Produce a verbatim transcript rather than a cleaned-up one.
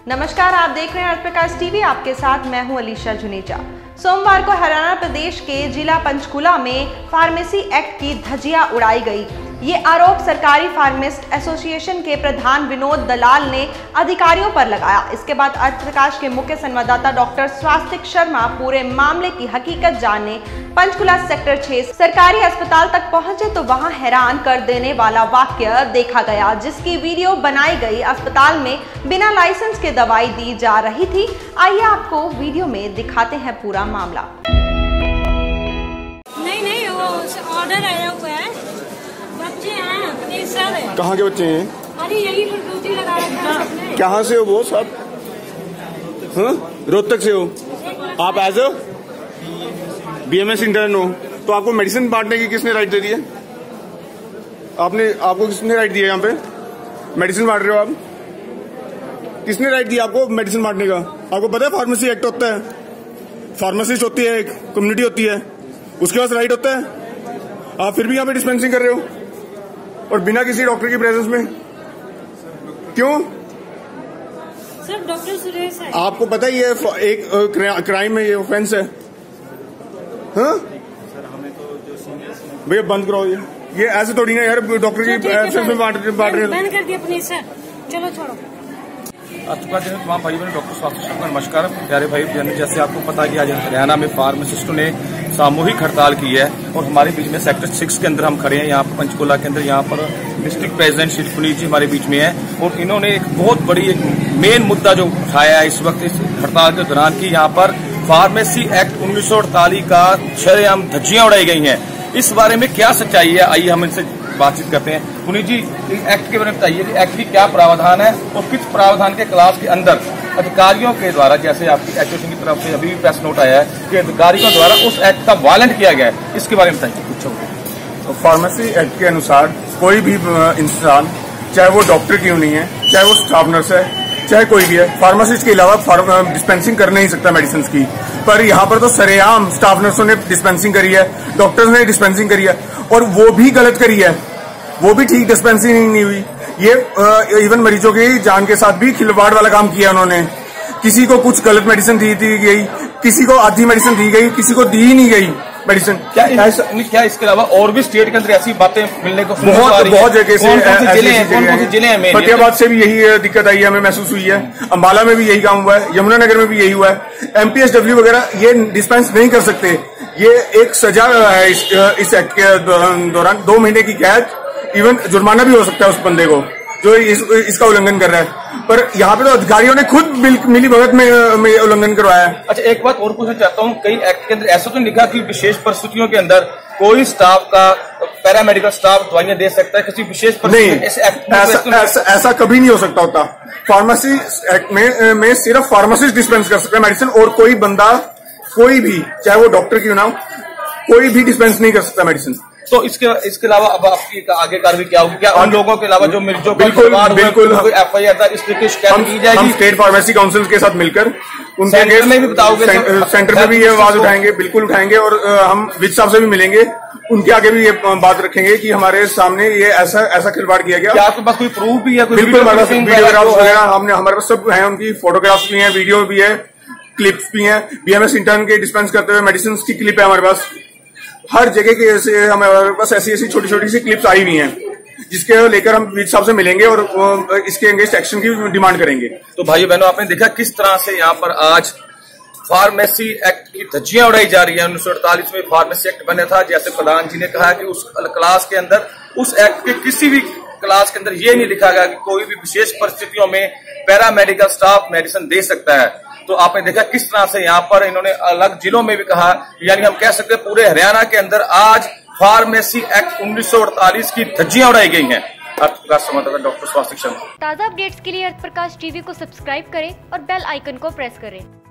नमस्कार, आप देख रहे हैं अर्थ प्रकाश टीवी। आपके साथ मैं हूं अलीशा जुनेजा। सोमवार को हरियाणा प्रदेश के जिला पंचकुला में फार्मेसी एक्ट की धज्जियां उड़ाई गई। ये आरोप सरकारी फार्मासिस्ट एसोसिएशन के प्रधान विनोद दलाल ने अधिकारियों पर लगाया। इसके बाद अर्थ प्रकाश के मुख्य संवाददाता डॉक्टर स्वास्तिक शर्मा पूरे मामले की हकीकत जानने पंचकुला सेक्टर छह सरकारी अस्पताल तक पहुंचे तो वहां हैरान कर देने वाला वाक्य देखा गया, जिसकी वीडियो बनाई गई। अस्पताल में बिना लाइसेंस के दवाई दी जा रही थी। आइए आपको वीडियो में दिखाते हैं पूरा मामला। नहीं नहीं वो ऑर्डर आया हुआ है, बच्चे हैं अपने सर। कहाँ के बच्चे हैं? अरे यही पर ड्यूटी लगा रखा है। कहाँ से हो वो सब? हाँ, रोहतक से हो आप? एज ए बीएमएस इंटर्न हो तो आपको मेडिसिन बांटने की किसने राइट दे दी है? आपने आपको किसने राइट दिया? यहाँ पे मेडिसिन बांट रहे हो आप? किसने राइट दिया आपको मेडिसिन बांटने का? आपको पता है फार्मेसी एक्ट होता है, फार्मासिस्ट होती है, एक कम्युनिटी होती है, उसके पास राइट होता है। आप फिर भी यहाँ पे डिस्पेंसिंग कर रहे हो और बिना किसी डॉक्टर की प्रेजेंस में। क्यों? सर डॉक्टर सुरेश है। आपको पता है ये एक क्राइम है, ये ऑफेंस है। हाँ भैया बंद कराओ ये ये ऐसे थोड़ी ना यार, डॉक्टर की एब्सेंस में बांट बांट रहे हो। बंद कर दिया प्लीज सर, चलो छोड़ो। तमाम भाई बहनों, डॉक्टर स्वास्थ्य शर्मा नमस्कार। प्यारे भाई बहनों, जैसे आपको पता है कि आज हरियाणा में फार्मासिस्टों ने सामूहिक हड़ताल की है और हमारे बीच में सेक्टर सिक्स के अंदर हम खड़े हैं, यहाँ पर पंचकुला के अंदर। यहाँ पर डिस्ट्रिक्ट प्रेसिडेंट श्री पुनीत जी हमारे बीच में है और इन्होंने एक बहुत बड़ी एक मेन मुद्दा जो उठाया है इस वक्त इस हड़ताल के दौरान की यहाँ पर फार्मेसी एक्ट उन्नीस सौ अड़तालीस का छरेआम धज्जियां उड़ाई गई हैं। इस बारे में क्या सच्चाई है, आइए हम इनसे बातचीत करते हैं। पुनीत जी, इस एक्ट के बारे में बताइए कि एक्ट की क्या प्रावधान है और किस प्रावधान के क्लास के अंदर अधिकारियों के द्वारा, जैसे आपकी एसोसिएशन की तरफ से अभी भी प्रेस नोट आया है कि अधिकारियों द्वारा उस एक्ट का वायलेंट किया गया है, इसके बारे में बताइए कुछ। तो फार्मेसी एक्ट के अनुसार कोई भी इंसान, चाहे वो डॉक्टर क्यों नहीं है, चाहे वो स्टाफ नर्स है, चाहे कोई भी है, फार्मासिस्ट के अलावा डिस्पेंसिंग कर नहीं सकता मेडिसिन की। पर यहाँ पर तो सरेआम स्टाफ नर्सों ने डिस्पेंसिंग करी है, डॉक्टर्स ने डिस्पेंसिंग करी है और वो भी गलत करी है, वो भी ठीक डिस्पेंसिंग नहीं हुई। ये इवन मरीजों की जान के साथ भी खिलवाड़ वाला काम किया उन्होंने। किसी को कुछ गलत मेडिसिन दी दी गई, किसी को आधी मेडिसिन दी गई, किसी को दी ही नहीं गई मेडिसिन। क्या इस, क्या इसके अलावा और भी स्टेट के अंदर ऐसी बातें मिलने को बहुत बहुत जगह से जिले हैं? फतेहाबाद से भी यही दिक्कत आई है, हमें महसूस हुई है। अंबाला में भी यही काम हुआ है, यमुनानगर में भी यही हुआ है। एमपीएसडब्ल्यू वगैरह ये डिस्पेंस नहीं कर सकते। ये एक सजा है इस, इस एक्ट के दौरान, दो महीने की कैद, इवन जुर्माना भी हो सकता है उस बंदे को जो इस, इसका उल्लंघन कर रहा है। पर यहाँ पे तो अधिकारियों ने खुद मिली भगत में, में उल्लंघन करवाया है। अच्छा, एक बात और पूछना चाहता हूँ, कई एक्ट के अंदर ऐसा तो लिखा कि विशेष परिस्थितियों के अंदर कोई स्टाफ का, पैरामेडिकल स्टाफ दवाइयां दे सकता है किसी विशेष नहीं, ऐसा, ऐसा, ऐसा कभी नहीं हो सकता होता। फार्मेसी एक्ट में, में सिर्फ फार्मासिस्ट डिस्पेंस कर सकता है मेडिसिन, और कोई बंदा, कोई भी, चाहे वो डॉक्टर क्यों ना हो, कोई भी डिस्पेंस नहीं कर सकता मेडिसिन। तो इसके इसके अलावा अब आपकी आगे कार्रवाई क्या होगी? क्या उन लोगों के अलावा जो जो बिल्कुल बिल्कुल एफ आई आर इस तरीके शिकायत की जाएगी? हम स्टेट फार्मेसी काउंसिल के साथ मिलकर उनके सेंटर में भी बताओगे? सेंटर में भी ये आवाज उठाएंगे, बिल्कुल उठाएंगे। और हम विज साहब से भी मिलेंगे, उनके आगे भी ये बात रखेंगे कि हमारे सामने ये ऐसा ऐसा खिलवाड़ किया गया। क्या आपके पास कोई प्रूफ भी है? बिल्कुल, हमारे पास वीडियोग्राफ्स वगैरह हमने हमारे पास सब है, उनकी फोटोग्राफ्स भी है, वीडियो भी है, क्लिप्स भी है। बीएमएस इंटर्न के डिस्पेंस करते हुए मेडिसिन की क्लिप है हमारे पास। हर जगह के ऐसे हमारे पास ऐसी ऐसी छोटी छोटी सी क्लिप्स आई हुई हैं, जिसके लेकर हम विज साहब से मिलेंगे और इसके अगेंस्ट एक्शन की डिमांड करेंगे। तो भाई बहनों, आपने देखा किस तरह से यहाँ पर आज फार्मेसी एक्ट की धज्जियां उड़ाई जा रही है। उन्नीस सौ अड़तालीस में फार्मेसी एक्ट बना था, जैसे प्रधान जी ने कहा कि उस क्लास के अंदर, उस एक्ट के किसी भी क्लास के अंदर ये नहीं लिखा गया कि कोई भी विशेष परिस्थितियों में पैरामेडिकल स्टाफ मेडिसिन दे सकता है। तो आपने देखा किस तरह से यहाँ पर इन्होंने अलग जिलों में भी कहा, यानी हम कह सकते हैं पूरे हरियाणा के अंदर आज फार्मेसी एक्ट उन्नीस सौ अड़तालीस की धज्जियां उड़ाई गई हैं। अर्थ प्रकाश संवाददाता डॉक्टर स्वास्तिक शर्मा। ताज़ा अपडेट्स के लिए अर्थ प्रकाश टीवी को सब्सक्राइब करें और बेल आइकन को प्रेस करें।